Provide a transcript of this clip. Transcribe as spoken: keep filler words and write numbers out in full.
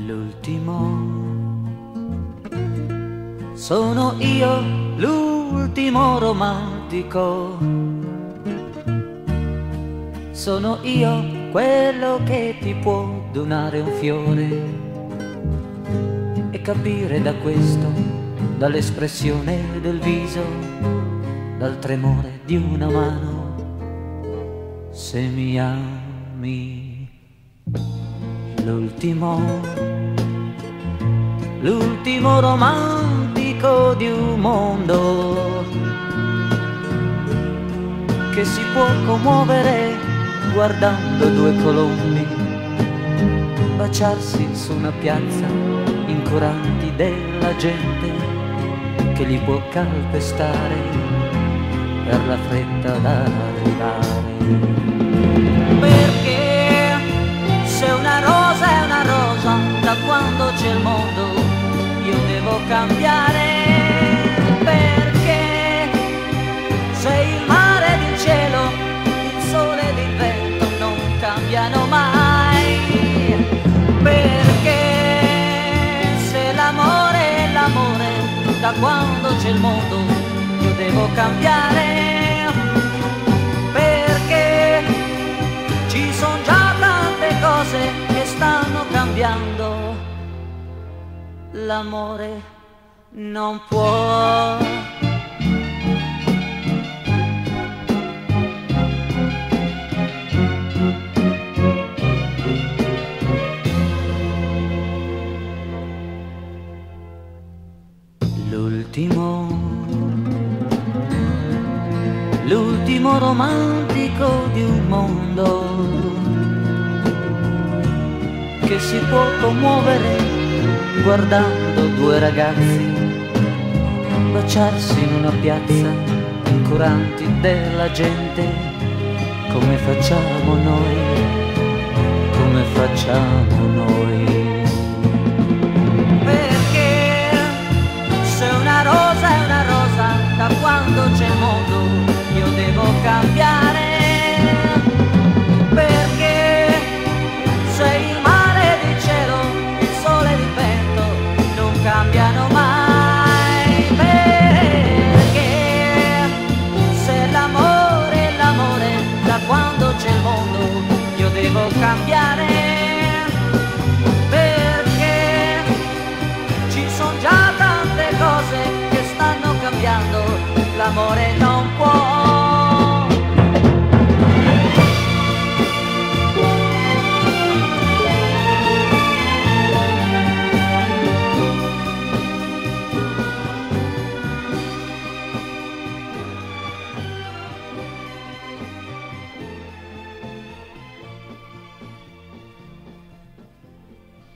L'ultimo sono io, l'ultimo romantico. Sono io quello che ti può donare un fiore e capire da questo, dall'espressione del viso, dal tremore di una mano, se mi ami. L'ultimo, l'ultimo romantico di un mondo che si può commuovere guardando due colombi baciarsi su una piazza, incuranti della gente che li può calpestare per la fretta d'arrivare. Perché se una rosa è una rosa, da quando c'è il mondo io devo cambiare. Perché se il mare ed il cielo, il sole ed il vento non cambiano mai. Perché se l'amore è l'amore, da quando c'è il mondo io devo cambiare. Perché ci sono già tante cose che stanno cambiando, l'amore non può. L'ultimo, l'ultimo romantico di un mondo che si può commuovere guardando due ragazzi baciarsi in una piazza, incuranti della gente, come facciamo noi, come facciamo noi. Perché se una rosa è una rosa, da quando c'è il mondo io devo cambiare. Perché se il mare ed il cielo, il sole ed il vento non cambiano mai. Perché se l'amore è l'amore, da quando c'è il mondo io devo cambiare. Perché ci sono già tante cose che stanno cambiando, l'amore non può.